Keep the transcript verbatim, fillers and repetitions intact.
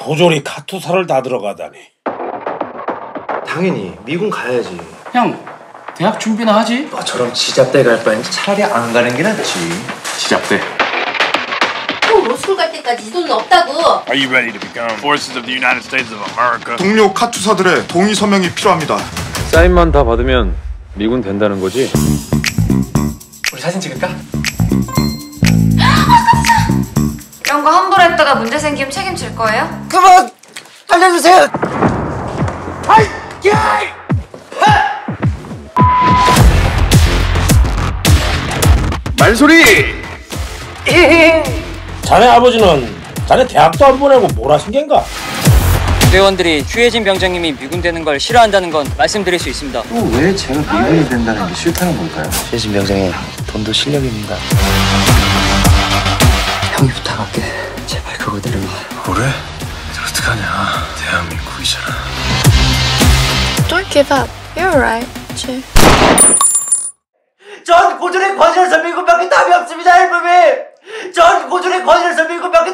고졸이 카투사를 다 들어가다니. 당연히 미군 가야지. 형, 대학 준비나 하지? 너처럼 지잡대 갈 바엔 차라리 안 가는 게 낫지. 지잡대. 또 로스쿨 갈 때까지 이 돈은 없다고. Are you ready to become forces of the United States of America? 동료 카투사들의 동의 서명이 필요합니다. 사인만 다 받으면 미군 된다는 거지? 우리 사진 찍을까? 이런 거 함부로 했다가 문제 생기면 책임질 거예요? 그만! 알려주세요! 말소리! 자네 아버지는 자네 대학도 안 보내고 뭘 하신 겐가? 부대원들이 휴혜진 병장님이 미군 되는 걸 싫어한다는 건 말씀드릴 수 있습니다. 또 왜 제가 미군이 된다는 게 싫다는 걸까요? 최진 병장님, 돈도 실력입니다. 형이 부탁할게. 제발 그거 내려놔. 뭐래? 어떡하냐. 대한민국이잖아. Don't give up. You're alright, Chief. 전 고졸의 권위에서 미군밖에 답이 없습니다, 일범이! 전 고졸의 권위에서 미군밖에